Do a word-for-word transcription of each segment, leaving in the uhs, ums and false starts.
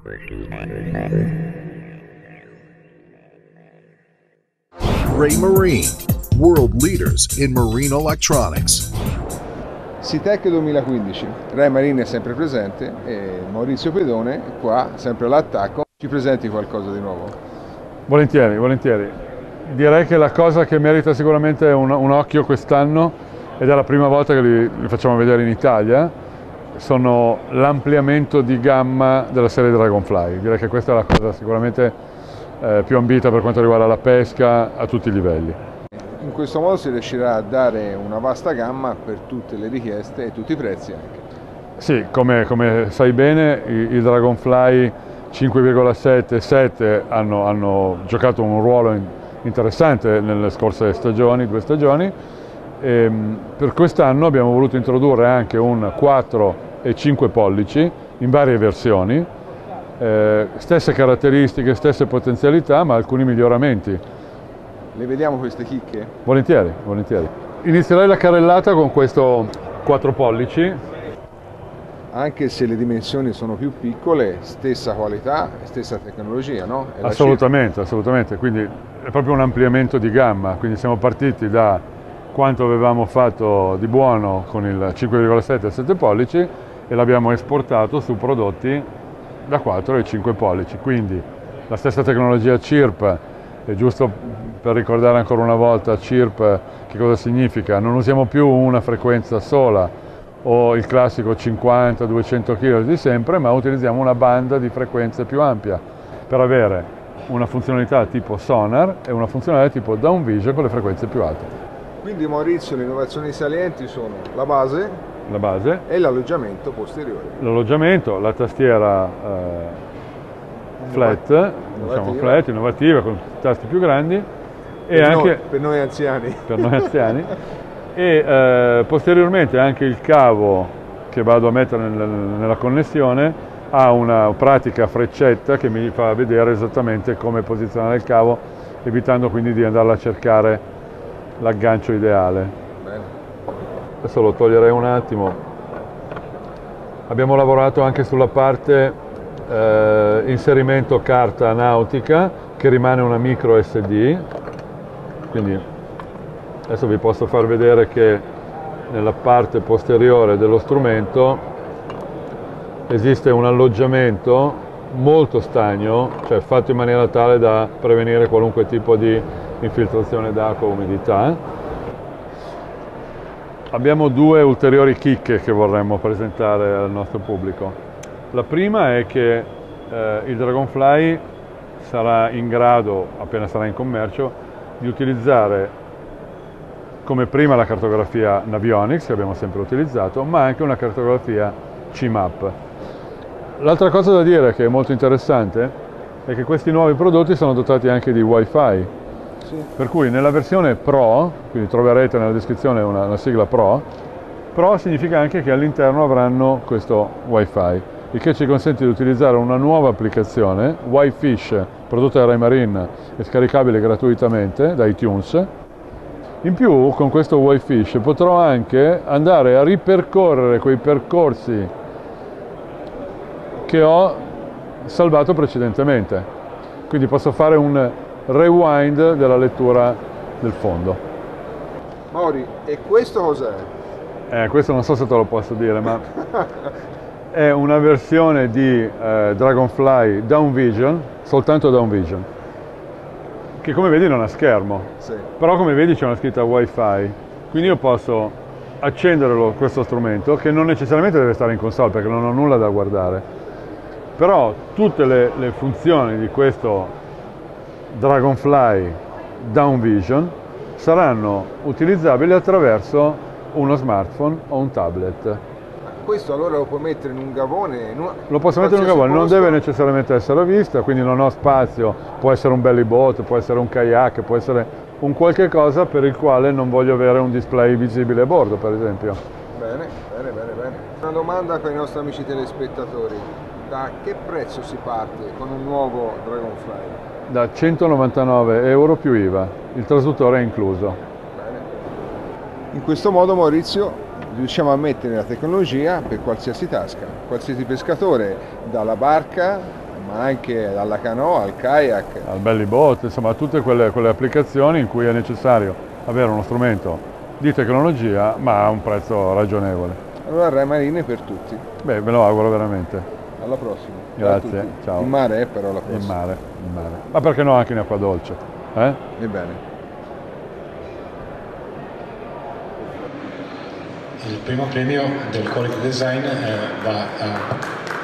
Raymarine, world leaders in marine electronics. SeaTech duemilaquindici, Raymarine è sempre presente e Maurizio Pedone, qua, sempre all'attacco, ci presenti qualcosa di nuovo? Volentieri, volentieri. Direi che la cosa che merita sicuramente un, un occhio quest'anno, ed è la prima volta che li, li facciamo vedere in Italia, sono l'ampliamento di gamma della serie Dragonfly. Direi che questa è la cosa sicuramente eh, più ambita per quanto riguarda la pesca a tutti i livelli. In questo modo si riuscirà a dare una vasta gamma per tutte le richieste e tutti i prezzi anche. Sì, come, come sai bene, i, i Dragonfly cinque virgola sette e sette hanno, hanno giocato un ruolo in, interessante nelle scorse stagioni, due stagioni. E per quest'anno abbiamo voluto introdurre anche un quattro e cinque pollici in varie versioni, eh, stesse caratteristiche, stesse potenzialità, ma alcuni miglioramenti. Le vediamo queste chicche? Volentieri, volentieri. Inizierei la carrellata con questo quattro pollici. Anche se le dimensioni sono più piccole, stessa qualità, stessa tecnologia, no? Assolutamente, assolutamente. Quindi è proprio un ampliamento di gamma. Quindi siamo partiti da quanto avevamo fatto di buono con il cinque virgola sette e sette pollici e l'abbiamo esportato su prodotti da quattro e cinque pollici. Quindi la stessa tecnologia C I R P, è giusto per ricordare ancora una volta C I R P che cosa significa. Non usiamo più una frequenza sola o il classico cinquanta duecento chilohertz di sempre, ma utilizziamo una banda di frequenze più ampia per avere una funzionalità tipo sonar e una funzionalità tipo down vision con le frequenze più alte. Quindi Maurizio, le innovazioni salienti sono la base, la base e l'alloggiamento posteriore. L'alloggiamento, la tastiera eh, flat, innovativa. diciamo flat, innovativa, con tasti più grandi. Per, e noi, anche, per noi anziani. Per noi anziani. e eh, posteriormente anche il cavo che vado a mettere nel, nella connessione ha una pratica freccetta che mi fa vedere esattamente come posizionare il cavo, evitando quindi di andarla a cercare l'aggancio ideale. Bene. Adesso lo toglierei un attimo. Abbiamo lavorato anche sulla parte eh, inserimento carta nautica, che rimane una micro S D. Quindi adesso vi posso far vedere che nella parte posteriore dello strumento esiste un alloggiamento molto stagno, cioè fatto in maniera tale da prevenire qualunque tipo di infiltrazione d'acqua o umidità. Abbiamo due ulteriori chicche che vorremmo presentare al nostro pubblico. La prima è che eh, il Dragonfly sarà in grado, appena sarà in commercio, di utilizzare come prima la cartografia Navionics che abbiamo sempre utilizzato, ma anche una cartografia C M A P. L'altra cosa da dire che è molto interessante è che questi nuovi prodotti sono dotati anche di Wi-Fi. Sì. Per cui nella versione Pro, quindi troverete nella descrizione una, una sigla Pro, Pro significa anche che all'interno avranno questo Wi-Fi, il che ci consente di utilizzare una nuova applicazione, Wi-Fish, prodotta da Raymarine e scaricabile gratuitamente da iTunes. In più, con questo Wi-Fish potrò anche andare a ripercorrere quei percorsi che ho salvato precedentemente. Quindi posso fare un rewind della lettura del fondo. Mauri, e questo cos'è? Eh, questo non so se te lo posso dire, ma è una versione di eh, Dragonfly Down Vision, soltanto Down Vision, che come vedi non ha schermo, sì. Però come vedi c'è una scritta Wi-Fi, quindi io posso accendere questo strumento, che non necessariamente deve stare in console perché non ho nulla da guardare, però tutte le, le funzioni di questo Dragonfly Down Vision saranno utilizzabili attraverso uno smartphone o un tablet. Questo allora lo puoi mettere in un gavone? In una... Lo posso mettere in un gavone, non deve necessariamente essere a vista, quindi non ho spazio, può essere un belly boat, può essere un kayak, può essere un qualche cosa per il quale non voglio avere un display visibile a bordo, per esempio. Bene, bene, bene, bene. Una domanda per i nostri amici telespettatori: da che prezzo si parte con un nuovo Dragonfly? Da centonovantanove euro più I V A, il traduttore è incluso. Bene. In questo modo, Maurizio, riusciamo a mettere la tecnologia per qualsiasi tasca, qualsiasi pescatore, dalla barca, ma anche alla canoa, al kayak. Al belly boat, insomma tutte quelle, quelle applicazioni in cui è necessario avere uno strumento di tecnologia ma a un prezzo ragionevole. Allora Rai Marine per tutti. Beh, ve lo auguro veramente. Alla prossima. Grazie, ciao. In mare, eh, però alla prossima. In mare, in mare. Ma perché no anche in acqua dolce? Eh? Ebbene. Il primo premio del Quality Design eh, va a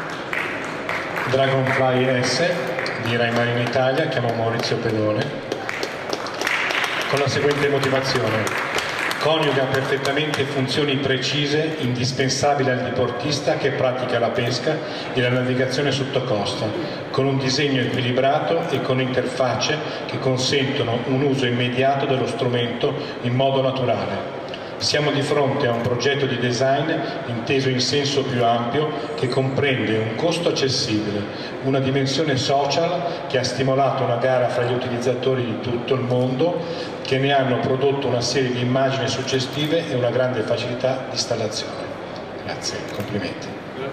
Dragonfly S di Rai Marine Italia, chiamo Maurizio Pedone, con la seguente motivazione. Coniuga perfettamente funzioni precise indispensabili al diportista che pratica la pesca e la navigazione sottocosta, con un disegno equilibrato e con interfacce che consentono un uso immediato dello strumento in modo naturale. Siamo di fronte a un progetto di design inteso in senso più ampio che comprende un costo accessibile, una dimensione social che ha stimolato una gara fra gli utilizzatori di tutto il mondo che ne hanno prodotto una serie di immagini suggestive e una grande facilità di installazione. Grazie, complimenti.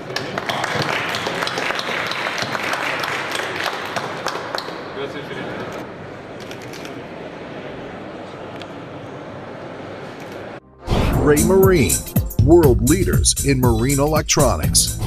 Grazie infinite. Ray Marine, world leaders in marine electronics.